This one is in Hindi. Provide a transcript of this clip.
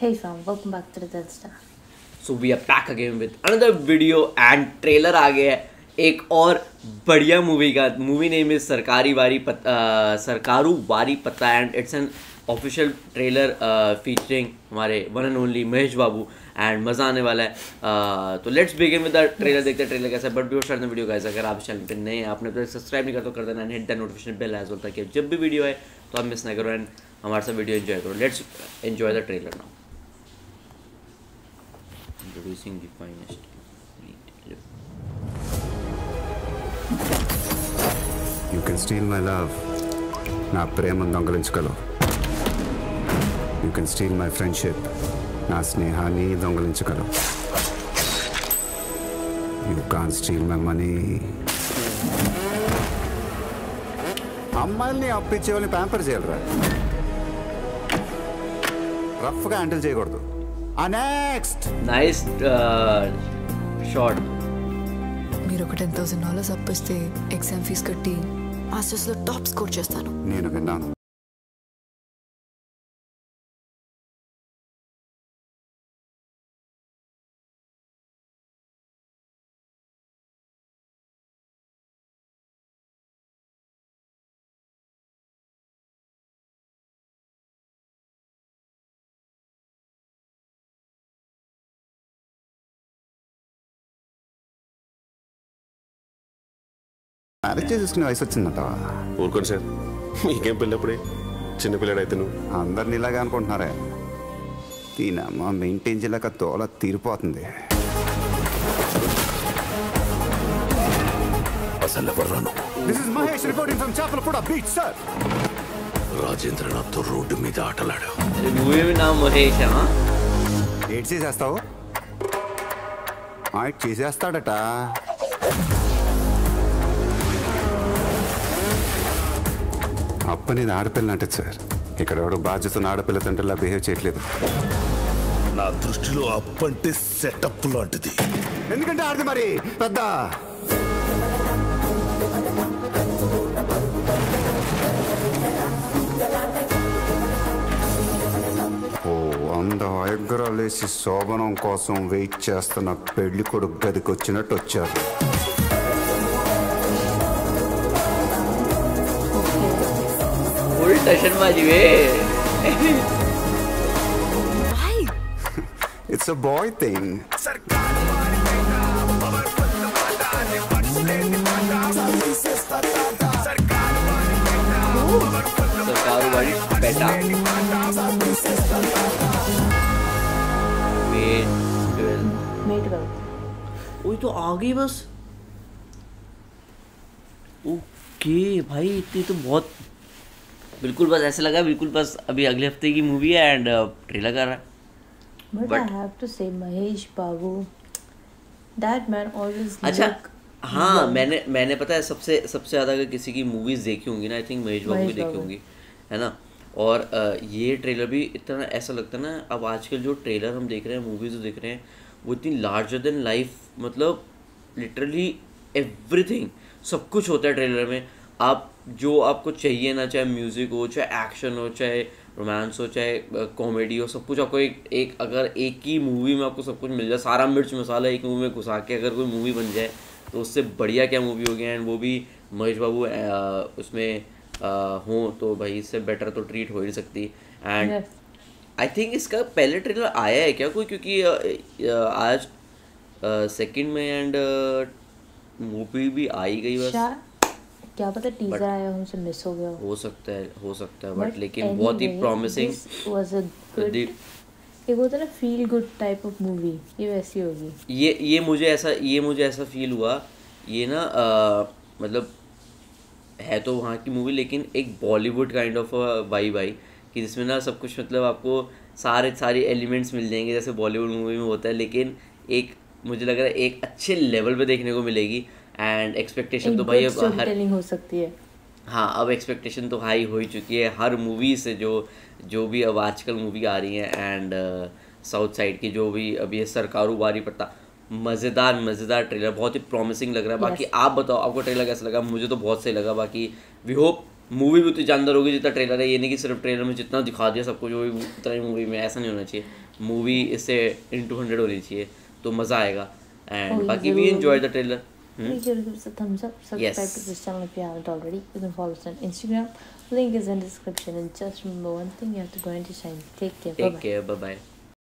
Hey fam, welcome back to the Death Star. So we are back again with another video and trailer आ गया है एक और बढ़िया मूवी का. Movie name is Sarkaru Vaari Paata and it's an official trailer featuring हमारे one and only Mahesh Babu and मज़ा आने वाला है. तो let's begin with the trailer. देखते हैं ट्रेलर कैसा है. But before start the video guys, अगर आप चैनल पे नए हैं, आपने तो सब्सक्राइब नहीं करते तो कर देना and hit the notification bell as well, ताकि जब भी वीडियो है तो आप मिस ना करो एंड हमारे साथ वीडियो एंजॉय करो. Let's enjoy the trailer now. Introducing the finest lead. You can steal my love. నా ప్రేమను దొంగలించగలవు. You can steal my friendship. నా స్నేహాన్ని దొంగలించగలవు. You can't steal my money. అమ్మాయిల్ని అప్పిచ్చే వాళ్ళని ప్యాంపర్ చేయాలరా. రఫ్గా హ్యాండిల్ చేయకూడదు. Next nice shot. మీరు ఒక $10,000 అప్పిస్తే ఎగ్జామ్ ఫీజు కట్టి మాస్టర్స్లో టాప్ స్కోర్ చేస్తాను. నేను విన్నాను. మ్యారేజ్ చేసుకునే వయసు వచ్చిందంటావా? ఊరుకోండి సార్, మీకేం పెళ్ళప్పుడే చిన్నపిల్లడైతే నువ్వు అందరిని ఇలాగే అనుకుంటున్నారే. దీనమ్మ మెయింటైన్ చేయలేక తోల తీరిపోతుంది. అసలు ఎవరు? This is Mahesh reporting from Chapalpura beach, sir. రాజేంద్రనాథ్తో రోడ్డు మీద ఆటలాడావు. మూవీ నా మహేష్ ఏడ్ చేసేస్తావు? చేసేస్తాడట. అప్పనేది ఆడపిల్ల అంటే సార్, ఇక్కడ ఎవడు బాధ్యత ఆడపిల్ల తండ్రిలా బిహేవ్ చేయట్లేదు. నా దృష్టిలో అప్పంటే సెటప్ లాంటిది. ఎందుకంటే ఆడది మరి పెద్ద. ఓ 100 ఎగ్గరాలేసి శోభనం కోసం వెయిట్ చేస్తున్న పెళ్లి కొడుకు గదికి వచ్చినట్టు వచ్చారు. It's a boy thing. सरकारू वाली बेटा. वही तो आ गई बस. ओके भाई, इतनी तो बहुत बिल्कुल बस ऐसे लगा बिल्कुल बस अभी अगले हफ्ते की मूवी है एंड ट्रेलर कर रहा है. But I have to say, Mahesh Babu, that man always अच्छा look हाँ young. मैंने पता है सबसे ज़्यादा अगर किसी की मूवीज़ देखी होंगी ना, आई थिंक महेश बाबू की देखी होंगी, है ना. और ये ट्रेलर भी इतना ऐसा लगता है ना, अब आजकल जो ट्रेलर हम देख रहे हैं, मूवीज़ जो देख रहे हैं, वो इतनी लार्जर देन लाइफ, मतलब लिटरली एवरीथिंग, सब कुछ होता है ट्रेलर में. आप जो आपको चाहिए ना, चाहे म्यूज़िक हो, चाहे एक्शन हो, चाहे रोमांस हो, चाहे कॉमेडी हो, सब कुछ आपको एक अगर एक ही मूवी में आपको सब कुछ मिल जाए, सारा मिर्च मसाला एक मूवी में घुसा के अगर कोई मूवी बन जाए तो उससे बढ़िया क्या मूवी हो गया. एंड वो भी महेश बाबू उसमें हों तो भाई इससे बेटर तो ट्रीट हो ही नहीं सकती. एंड आई थिंक इसका पहले ट्रेलर आया है क्या कोई, क्योंकि आज सेकंड में एंड मूवी भी आ ही गई बस. क्या पता टीजर आया हमसे मिस हो गया. हो सकता है बट लेकिन बहुत ही प्रॉमिसिंग वाज अ गुड, एक होता है ना feel good type of movie, ये वैसी होगी. ये मुझे ऐसा फील हुआ. ये ना मतलब है तो वहाँ की मूवी, लेकिन एक बॉलीवुड काइंड ऑफ वाइब आई कि जिसमें ना सब कुछ मतलब आपको सारे एलिमेंट्स मिल जाएंगे जैसे बॉलीवुड मूवी में होता है, लेकिन एक मुझे लग रहा है एक अच्छे लेवल पे देखने को मिलेगी. एंड एक्सपेक्टेशन तो भाई अब हर हो सकती है. हाँ, अब एक्सपेक्टेशन तो हाई हो ही चुकी है हर मूवी से, जो भी अब आजकल मूवी आ रही है. एंड साउथ साइड की जो भी अभी ये सरकारू वारी पत्ता, मज़ेदार ट्रेलर, बहुत ही प्रॉमिसिंग लग रहा है. बाकी आप बताओ आपको ट्रेलर कैसा लगा. मुझे तो बहुत सही लगा. बाकी वी होप मूवी भी उतनी जानदार होगी जितना ट्रेलर है. ये नहीं कि सिर्फ ट्रेलर में जितना दिखा दिया सब कुछ वही उतना ही मूवी में, ऐसा नहीं होना चाहिए. मूवी इससे into 100 होनी चाहिए तो मज़ा आएगा. एंड Oh, बाकी वी जरूर. Enjoy the trailer. Please give us a thumbs up. Subscribe Yes. to this channel if you haven't already. You can follow us on Instagram. Link is in the description. And just remember one thing: you have to go and shine. Take care. Bye Take bye. care. Bye bye.